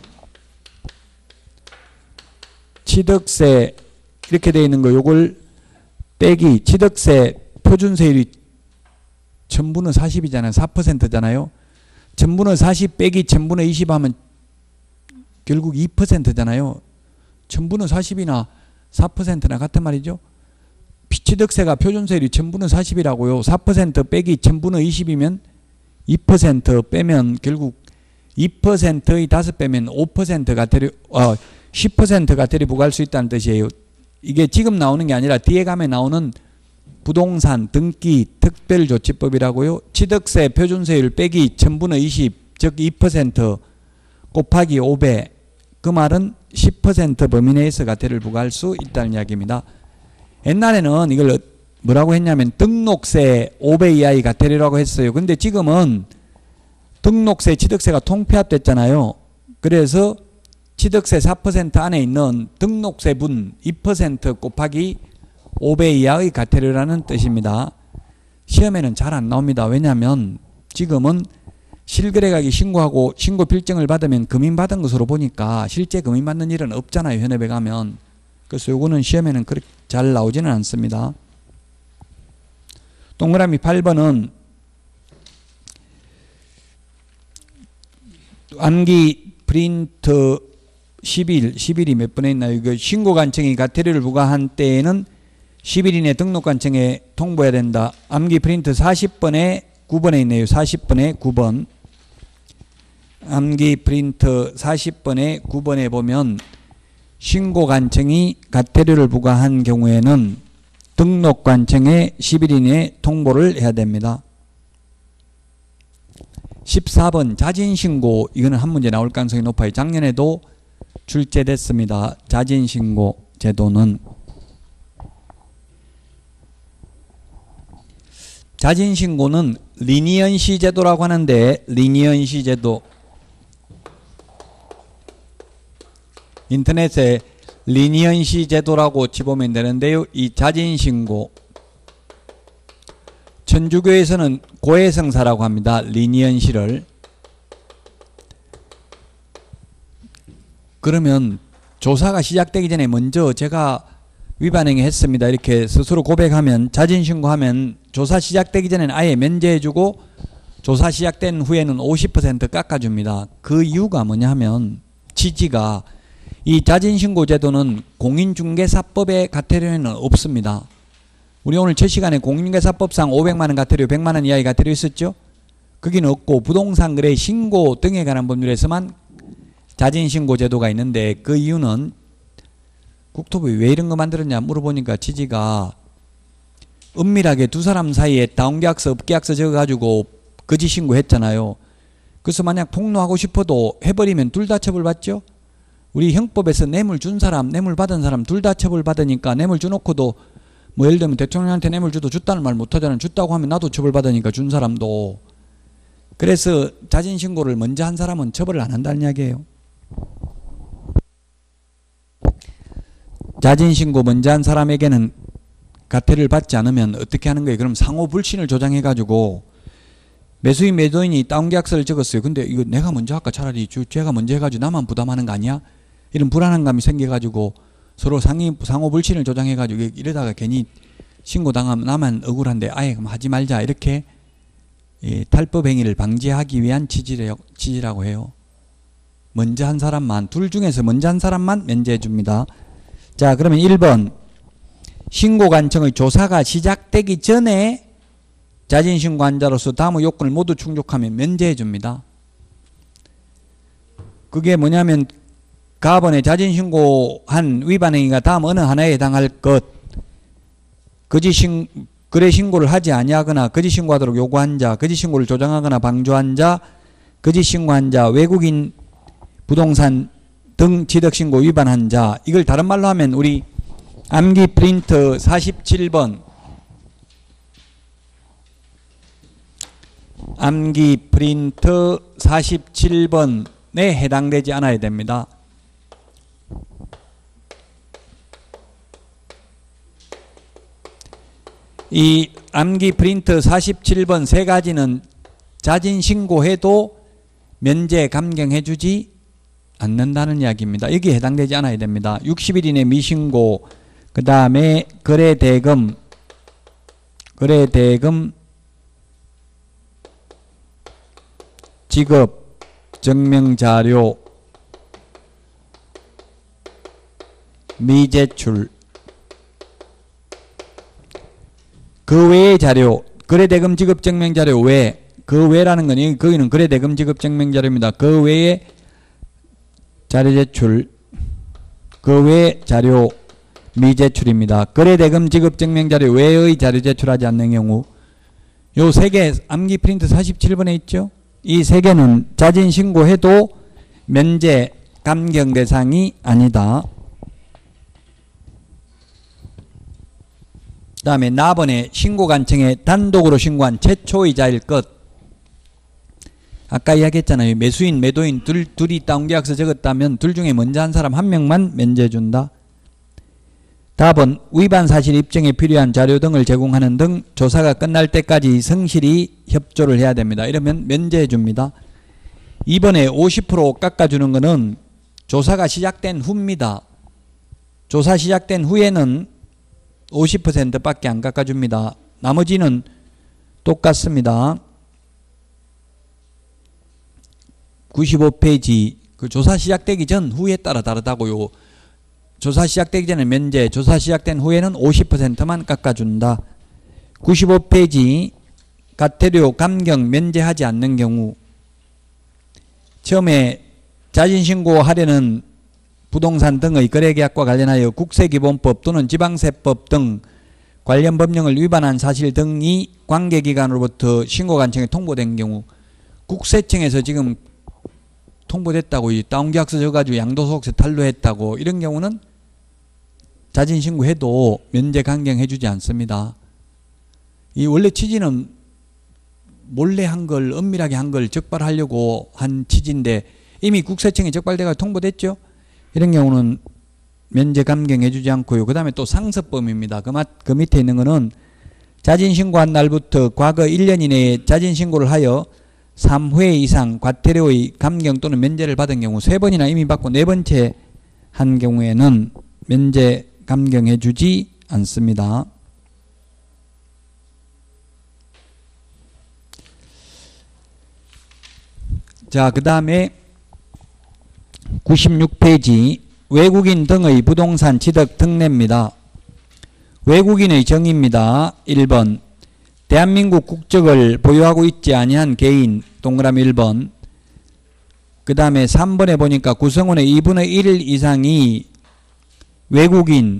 취득세 이렇게 되어 있는 거 요걸 빼기 취득세 표준세율이 천분의 사십이잖아요. 사 퍼센트잖아요. 천분의 사십 빼기 천분의 이십 하면 결국 이 퍼센트잖아요. 천분의 사십이나 사 퍼센트나 같은 말이죠. 취득세가 표준세율이 천분의 사십이라고요. 사 퍼센트 빼기 천분의 이십이면 이 퍼센트 빼면 결국 이 퍼센트의 다섯 빼면 오 퍼센트 과태료, 어, 십 퍼센트 과태료 부과할 수 있다는 뜻이에요. 이게 지금 나오는 게 아니라 뒤에 가면 나오는 부동산 등기 특별조치법이라고요. 취득세 표준세율 빼기 천분의 이십, 즉 이 퍼센트 곱하기 오백. 그 말은 십 퍼센트 범위 내에서 과태료를 부과할 수 있다는 이야기입니다. 옛날에는 이걸 뭐라고 했냐면 등록세 오백 이하의 과태료라고 했어요. 근데 지금은 등록세, 취득세가 통폐합됐잖아요. 그래서 취득세 사 퍼센트 안에 있는 등록세분 이 퍼센트 곱하기 오백 이하의 과태료라는 뜻입니다. 시험에는 잘 안 나옵니다. 왜냐하면 지금은 실거래가액 신고하고 신고 필증을 받으면 금인받은 것으로 보니까 실제 금인받는 일은 없잖아요. 현업에 가면. 그래서 요거는 시험에는 그렇게 잘 나오지는 않습니다. 동그라미 팔 번은 암기 프린트 십 일, 십 일이 몇 번에 있나요? 이거 신고관청이 과태료를 부과한 때에는 십 일 이내 등록관청에 통보해야 된다. 암기 프린트 사십 번에 구 번에 있네요. 사십 번에 구 번. 암기 프린트 사십 번에 구 번에 보면 신고관청이 과태료를 부과한 경우에는 등록관청에 십 일 이내에 통보를 해야 됩니다. 십사 번 자진신고. 이거는 한 문제 나올 가능성이 높아요. 작년에도 출제됐습니다. 자진신고 제도는 자진신고는 리니언시 제도라고 하는데 리니언시 제도 인터넷에 리니언시 제도라고 치보면 되는데요. 이 자진신고 천주교에서는 고해성사라고 합니다. 리니언시를. 그러면 조사가 시작되기 전에 먼저 제가 위반행위 했습니다. 이렇게 스스로 고백하면 자진신고하면 조사 시작되기 전에는 아예 면제해주고 조사 시작된 후에는 오십 퍼센트 깎아줍니다. 그 이유가 뭐냐 하면 취지가 이 자진신고 제도는 공인중개사법의 과태료에는 없습니다. 우리 오늘 첫 시간에 공인중개사법상 오백만 원 과태료, 백만 원 이하의 과태료 있었죠? 거기는 없고 부동산 거래 신고 등에 관한 법률에서만 자진신고 제도가 있는데 그 이유는 국토부에 왜 이런 거 만들었냐 물어보니까 취지가 은밀하게 두 사람 사이에 다운계약서, 업계약서 적어가지고 거짓 신고했잖아요. 그래서 만약 폭로하고 싶어도 해버리면 둘 다 처벌받죠? 우리 형법에서 뇌물 준 사람, 뇌물 받은 사람 둘 다 처벌받으니까 뇌물 주놓고도 뭐 예를 들면 대통령한테 뇌물 줘도 줬다는 말 못하잖아요. 줬다고 하면 나도 처벌받으니까 준 사람도. 그래서 자진신고를 먼저 한 사람은 처벌을 안 한다는 이야기예요. 자진신고 먼저 한 사람에게는 과태료를 받지 않으면 어떻게 하는 거예요? 그럼 상호불신을 조장해가지고 매수인 매도인이 다운계약서를 적었어요. 근데 이거 내가 먼저 할까? 차라리 제가 먼저 해가지고 나만 부담하는 거 아니야? 이런 불안한 감이 생겨가지고 서로 상의, 상호불신을 조장해가지고 이러다가 괜히 신고당하면 나만 억울한데 아예 그럼 하지 말자 이렇게 예, 탈법행위를 방지하기 위한 취지라고 해요. 먼저 한 사람만, 둘 중에서 먼저 한 사람만 면제해 줍니다. 자, 그러면 일 번 신고관청의 조사가 시작되기 전에 자진신고 환자로서 다음의 요건을 모두 충족하면 면제해 줍니다. 그게 뭐냐면 가번에 자진신고한 위반행위가 다음 어느 하나에 해당할 것, 거짓신 거래 신고를 하지 아니하거나 거짓 신고하도록 요구한 자, 거짓 신고를 조장하거나 방조한 자, 거짓 신고한 자, 외국인 부동산 등 취득신고 위반한 자. 이걸 다른 말로 하면 우리 암기 프린트 사십칠 번 암기 프린트 사십칠 번에 해당되지 않아야 됩니다. 이 암기 프린트 사십칠 번 세 가지는 자진 신고해도 면제 감경해 주지 않는다는 이야기입니다. 여기에 해당되지 않아야 됩니다. 육십 일 이내 미신고, 그 다음에 거래대금, 거래대금 지급 증명자료 미제출, 그 외의 자료, 거래대금 지급 증명자료 외, 그 외라는 건 거기는 거래대금 지급 증명자료입니다. 그 외에 자료 제출, 그 외 자료 미제출입니다. 거래대금 지급 증명자료 외의 자료 제출하지 않는 경우, 요 세 개 암기 프린트 사십칠 번에 있죠. 이 세 개는 자진 신고해도 면제 감경 대상이 아니다. 그 다음에 나번에 신고관청에 단독으로 신고한 최초의자일 것. 아까 이야기했잖아요. 매수인, 매도인 둘, 둘이 다운계약서 적었다면 둘 중에 먼저 한 사람 한 명만 면제해준다. 답은 위반 사실 입증에 필요한 자료 등을 제공하는 등 조사가 끝날 때까지 성실히 협조를 해야 됩니다. 이러면 면제해줍니다. 이번에 오십 퍼센트 깎아주는 것은 조사가 시작된 후입니다. 조사 시작된 후에는 오십 퍼센트 밖에 안 깎아줍니다. 나머지는 똑같습니다. 구십오 페이지 그 조사 시작되기 전 후에 따라 다르다고요. 조사 시작되기 전에 면제, 조사 시작된 후에는 오십 퍼센트만 깎아준다. 구십오 페이지 과태료 감경 면제하지 않는 경우, 처음에 자진신고하려는 부동산 등의 거래계약과 관련하여 국세기본법 또는 지방세법 등 관련 법령을 위반한 사실 등이 관계기관으로부터 신고관청에 통보된 경우, 국세청에서 지금 통보됐다고, 이 다운계약서 져가지고 양도소득세 탄로했다고, 이런 경우는 자진신고해도 면제 감경해주지 않습니다. 이 원래 취지는 몰래 한 걸, 은밀하게 한 걸 적발하려고 한 취지인데 이미 국세청에 적발돼가 통보됐죠. 이런 경우는 면제 감경해주지 않고요. 그 다음에 또 상습범입니다. 그, 맛, 그 밑에 있는 거는 자진신고한 날부터 과거 일 년 이내에 자진신고를 하여 삼 회 이상 과태료의 감경 또는 면제를 받은 경우, 세 번이나 이미 받고 네 번째 한 경우에는 면제 감경해 주지 않습니다. 자, 그 다음에 구십육 페이지 외국인 등의 부동산 취득 특례입니다. 외국인의 정의입니다. 일 번 대한민국 국적을 보유하고 있지 아니한 개인, 동그라미 일 번. 그 다음에 삼 번에 보니까 구성원의 이분의 일 이상이 외국인인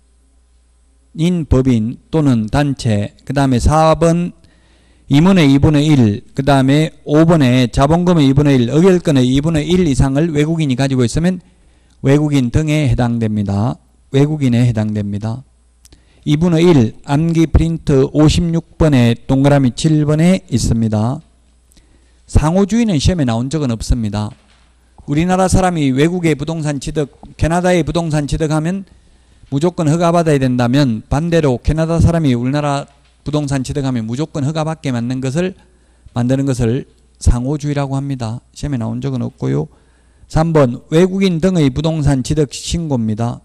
법인 또는 단체. 그 다음에 사 번 임원의 이분의 일. 그 다음에 오 번에 자본금의 이분의 일, 의결권의 이분의 일 이상을 외국인이 가지고 있으면 외국인 등에 해당됩니다. 외국인에 해당됩니다. 이분의 일, 암기 프린트 오십육 번에 동그라미 칠 번에 있습니다. 상호주의는 시험에 나온 적은 없습니다. 우리나라 사람이 외국의 부동산 취득, 캐나다의 부동산 취득하면 무조건 허가받아야 된다면, 반대로 캐나다 사람이 우리나라 부동산 취득하면 무조건 허가받게 만드는 것을 만드는 것을 상호주의라고 합니다. 시험에 나온 적은 없고요. 삼 번 외국인 등의 부동산 취득 신고입니다.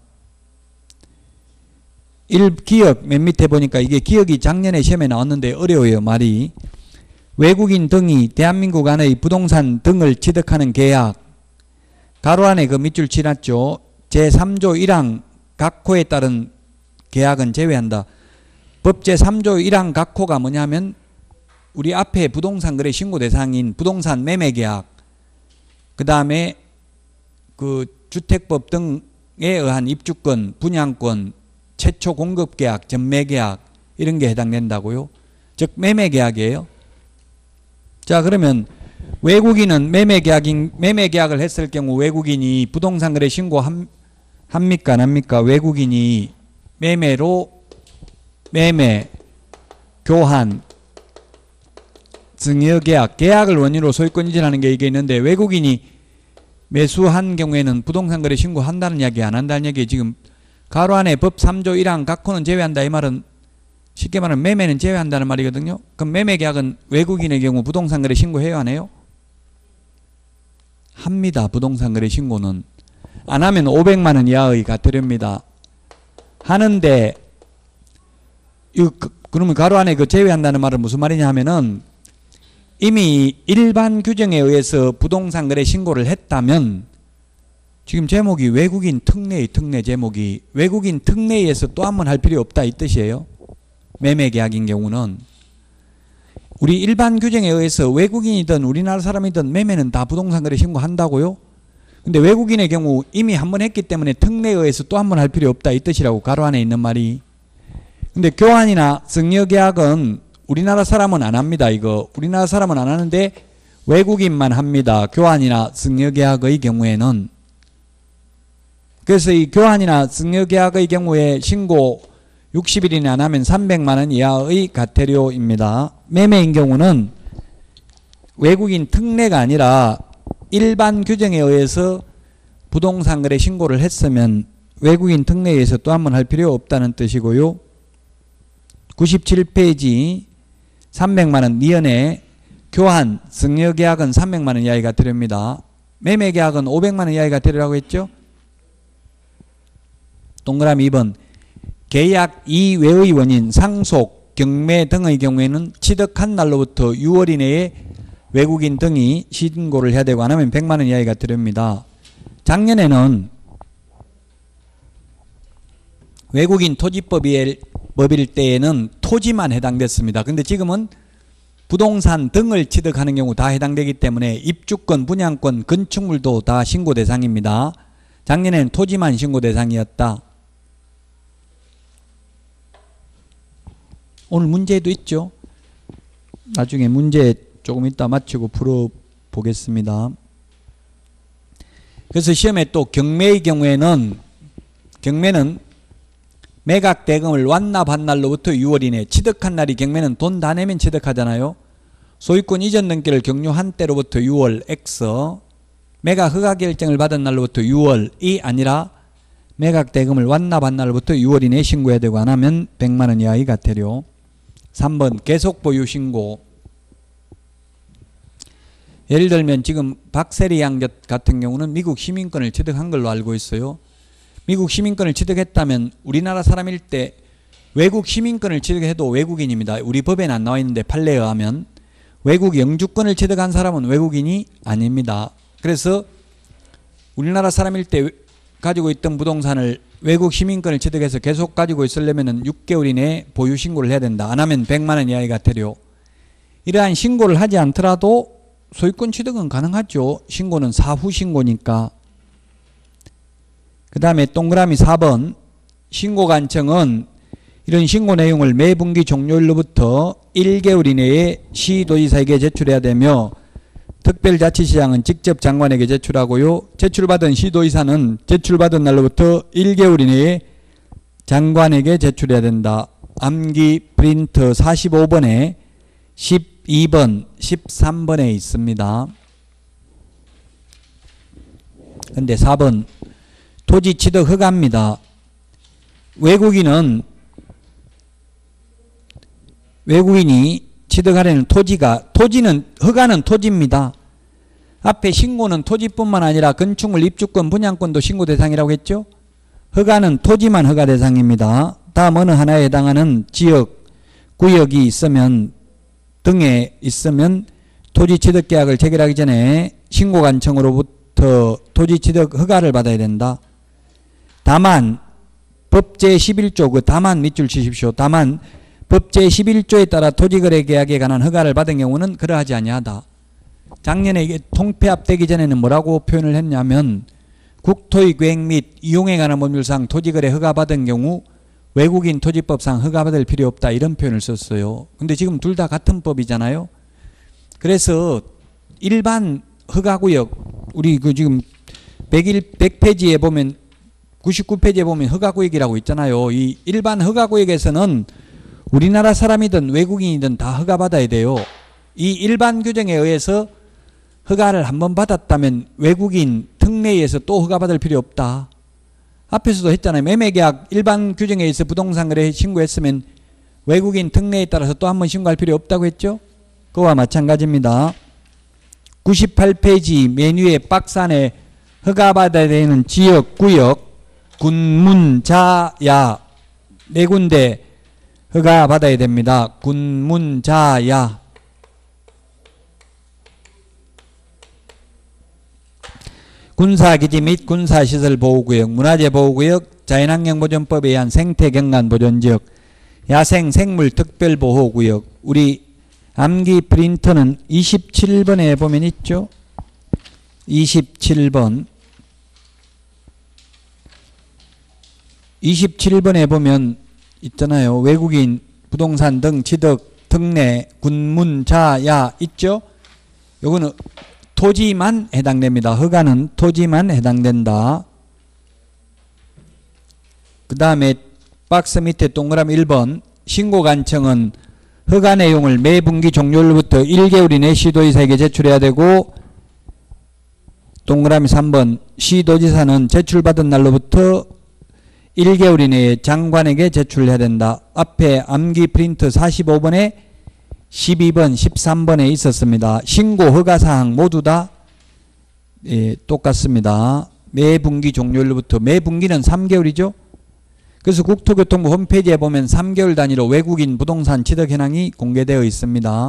일 기억 맨 밑에 보니까 이게 기억이 작년에 시험에 나왔는데 어려워요. 말이. 외국인 등이 대한민국 안의 부동산 등을 취득하는 계약, 가로 안에 그 밑줄 치놨죠. 제삼 조 일 항 각 호에 따른 계약은 제외한다. 법 제삼조 일항 각호가 뭐냐면 우리 앞에 부동산 거래 신고 대상인 부동산 매매 계약, 그 다음에 그 주택법 등에 의한 입주권, 분양권, 최초 공급 계약, 전매 계약 이런 게 해당된다고요. 즉 매매 계약이에요. 자, 그러면 외국인은 매매 계약인 매매 계약을 했을 경우 외국인이 부동산 거래 신고 함, 합니까 안 합니까? 외국인이 매매로 매매, 교환, 증여계약, 계약을 원인으로 소유권 이전하는 게 이게 있는데 외국인이 매수한 경우에는 부동산 거래 신고한다는 이야기 안 한다는 얘기. 지금 가로 안에 법 삼조 일항 각호는 제외한다 이 말은 쉽게 말하면 매매는 제외한다는 말이거든요. 그럼 매매계약은 외국인의 경우 부동산 거래 신고해요 안 해요? 합니다. 부동산 거래 신고는. 안 하면 오백만 원 이하의 과태료입니다. 하는데 이 그러면 가로 안에 그 제외한다는 말은 무슨 말이냐 하면은 이미 일반 규정에 의해서 부동산 거래 신고를 했다면 지금 제목이 외국인 특례의 특례 제목이 외국인 특례에서 또 한 번 할 필요 없다 이 뜻이에요. 매매 계약인 경우는 우리 일반 규정에 의해서 외국인이든 우리나라 사람이든 매매는 다 부동산 거래 신고한다고요. 근데 외국인의 경우 이미 한 번 했기 때문에 특례에 의해서 또 한 번 할 필요 없다 이 뜻이라고 가로 안에 있는 말이. 근데 교환이나 증여 계약은 우리나라 사람은 안 합니다. 이거 우리나라 사람은 안 하는데 외국인만 합니다. 교환이나 증여 계약의 경우에는. 그래서 이 교환이나 증여 계약의 경우에 신고 육십 일이나 안 하면 삼백만 원 이하의 과태료입니다. 매매인 경우는 외국인 특례가 아니라 일반 규정에 의해서 부동산 거래 신고를 했으면 외국인 특례에 의해서 또 한 번 할 필요 없다는 뜻이고요. 구십칠 페이지 삼백만 원 미연에 교환, 증여 계약은 삼백만 원 이하의 과태료입니다. 매매 계약은 오백만 원 이하의 과태료라고 했죠. 동그라미 이 번 계약 이외의 원인, 상속, 경매 등의 경우에는 취득한 날로부터 유 월 이내에 외국인 등이 신고를 해야 되고 안 하면 백만 원 이하의 과태료입니다. 작년에는 외국인 토지법일 법일 때에는 토지만 해당됐습니다. 근데 지금은 부동산 등을 취득하는 경우 다 해당되기 때문에 입주권, 분양권, 건축물도 다 신고 대상입니다. 작년에는 토지만 신고 대상이었다. 오늘 문제도 있죠. 나중에 문제 조금 이따 마치고 풀어보겠습니다. 그래서 시험에 또 경매의 경우에는 경매는 매각 대금을 완납한 날로부터 유 월 이내 취득한 날이 경매는 돈 다 내면 취득하잖아요. 소유권 이전 등기를 격려한 때로부터 유 월 X 매각 허가 결정을 받은 날로부터 유 월이 아니라 매각 대금을 완납한 날로부터 유 월 이내에 신고해야 되고 안 하면 백만 원 이하의 과태료. 삼 번 계속 보유 신고. 예를 들면 지금 박세리 양 같은 경우는 미국 시민권을 취득한 걸로 알고 있어요. 미국 시민권을 취득했다면 우리나라 사람일 때 외국 시민권을 취득해도 외국인입니다. 우리 법에는 안 나와 있는데 판례에 의하면 외국 영주권을 취득한 사람은 외국인이 아닙니다. 그래서 우리나라 사람일 때 가지고 있던 부동산을 외국 시민권을 취득해서 계속 가지고 있으려면 육 개월 이내에 보유 신고를 해야 된다. 안 하면 백만 원 이하의 과태료. 이러한 신고를 하지 않더라도 소유권 취득은 가능하죠. 신고는 사후 신고니까. 그 다음에 동그라미 사 번 신고관청은 이런 신고 내용을 매 분기 종료일로부터 일 개월 이내에 시도지사에게 제출해야 되며 특별자치시장은 직접 장관에게 제출하고요. 제출받은 시도지사는 제출받은 날로부터 일 개월 이내에 장관에게 제출해야 된다. 암기 프린트 사십오 번에 십이 번, 십삼 번에 있습니다. 근데 사 번 토지 취득 허가입니다. 외국인은 외국인이 취득하려는 토지가 토지는 허가는 토지입니다. 앞에 신고는 토지뿐만 아니라 건축물, 입주권, 분양권도 신고 대상이라고 했죠. 허가는 토지만 허가 대상입니다. 다음 어느 하나에 해당하는 지역, 구역이 있으면 등에 있으면 토지 취득 계약을 체결하기 전에 신고관청으로부터 토지 취득 허가를 받아야 된다. 다만 법 제십일 조 그 다만 밑줄 치십시오. 다만 법 제십일 조에 따라 토지거래계약에 관한 허가를 받은 경우는 그러하지 아니하다. 작년에 이게 통폐합되기 전에는 뭐라고 표현을 했냐면 국토의 계획 및 이용에 관한 법률상 토지거래 허가받은 경우 외국인 토지법상 허가받을 필요 없다 이런 표현을 썼어요. 근데 지금 둘 다 같은 법이잖아요. 그래서 일반 허가구역 우리 그 지금 백 페이지에 보면 구십구 페이지에 보면 허가구역이라고 있잖아요. 이 일반 허가구역에서는 우리나라 사람이든 외국인이든 다 허가받아야 돼요. 이 일반 규정에 의해서 허가를 한번 받았다면 외국인 특례에서 또 허가받을 필요 없다. 앞에서도 했잖아요. 매매계약 일반 규정에 의해서 부동산 거래 신고했으면 외국인 특례에 따라서 또 한 번 신고할 필요 없다고 했죠. 그와 마찬가지입니다. 구십팔 페이지 맨 위에 박스 안에 허가받아야 되는 지역, 구역, 군문, 자, 야 네 군데 허가받아야 됩니다. 군문, 자, 야. 군사기지 및 군사시설보호구역, 문화재보호구역, 자연환경보존법에 의한 생태경관보존지역, 야생 생물특별보호구역. 우리 암기 프린터는 이십칠 번에 보면 있죠. 이십칠 번. 이십칠 번에 보면 있잖아요. 외국인 부동산 등 취득, 특례, 군문, 자, 야 있죠. 요거는 토지만 해당됩니다. 허가는 토지만 해당된다. 그 다음에 박스 밑에 동그라미 일 번 신고관청은 허가 내용을 매 분기 종료일부터 일 개월 이내 시도지사에게 제출해야 되고, 동그라미 삼 번 시도지사는 제출받은 날로부터 일 개월 이내에 장관에게 제출해야 된다. 앞에 암기 프린트 사십오 번에 십이 번, 십삼 번에 있었습니다. 신고 허가사항 모두 다 예, 똑같습니다. 매 분기 종료일부터, 매 분기는 삼 개월이죠. 그래서 국토교통부 홈페이지에 보면 삼 개월 단위로 외국인 부동산 취득 현황이 공개되어 있습니다.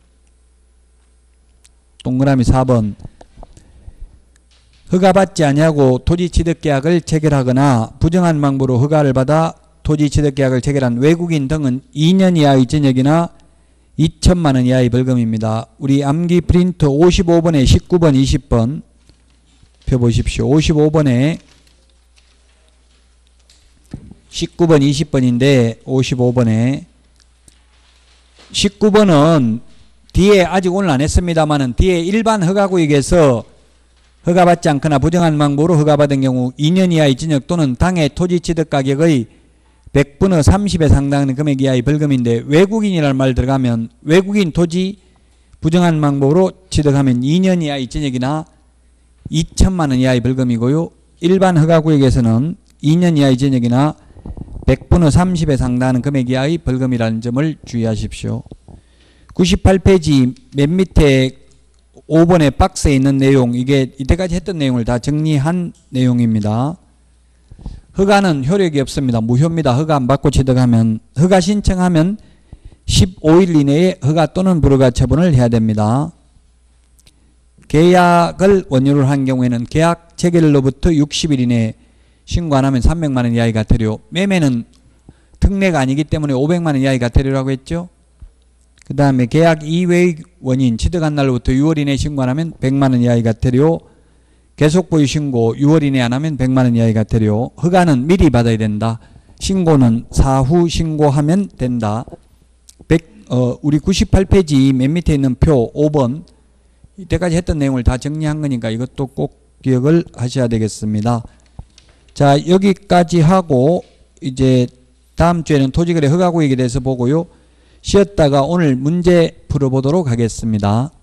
동그라미 사 번 허가받지 아니하고 토지취득계약을 체결하거나 부정한 방법으로 허가를 받아 토지취득계약을 체결한 외국인 등은 이 년 이하의 징역이나 이천만 원 이하의 벌금입니다. 우리 암기 프린터 오십오 번에 십구 번, 이십 번 펴보십시오. 오십오 번에 십구 번, 이십 번인데 오십오 번에 십구 번은 뒤에 아직 오늘 안 했습니다만은 뒤에 일반 허가구역에서 허가받지 않거나 부정한 방법으로 허가받은 경우 이 년 이하의 징역 또는 당해 토지 취득 가격의 백 분의 삼십에 상당하는 금액 이하의 벌금인데, 외국인이라는 말 들어가면 외국인 토지 부정한 방법으로 취득하면 이 년 이하의 징역이나 이천만 원 이하의 벌금이고요. 일반 허가구역에서는 이 년 이하의 징역이나 백 분의 삼십에 상당하는 금액 이하의 벌금이라는 점을 주의하십시오. 구십팔 페이지 맨 밑에 오 번의 박스에 있는 내용, 이게 이때까지 했던 내용을 다 정리한 내용입니다. 허가는 효력이 없습니다. 무효입니다. 허가 안 받고 취득하면. 허가 신청하면 십오 일 이내에 허가 또는 불허가 처분을 해야 됩니다. 계약을 원유로 한 경우에는 계약 체결로부터 육십 일 이내에 신고 안 하면 삼백만 원 이하의 과태료. 매매는 특례가 아니기 때문에 오백만 원 이하의 과태료라고 했죠. 그 다음에 계약 이외의 원인 취득한 날로부터 유월 이내에 신고 안 하면 백만 원 이하의 과태료. 계속 보유 신고 유월 이내에 안 하면 백만 원 이하의 과태료. 허가는 미리 받아야 된다. 신고는 사후 신고하면 된다. 백, 어, 우리 구십팔 페이지 맨 밑에 있는 표 오 번 이때까지 했던 내용을 다 정리한 거니까 이것도 꼭 기억을 하셔야 되겠습니다. 자, 여기까지 하고 이제 다음 주에는 토지거래 허가구역에 대해서 보고요. 쉬었다가 오늘 문제 풀어보도록 하겠습니다.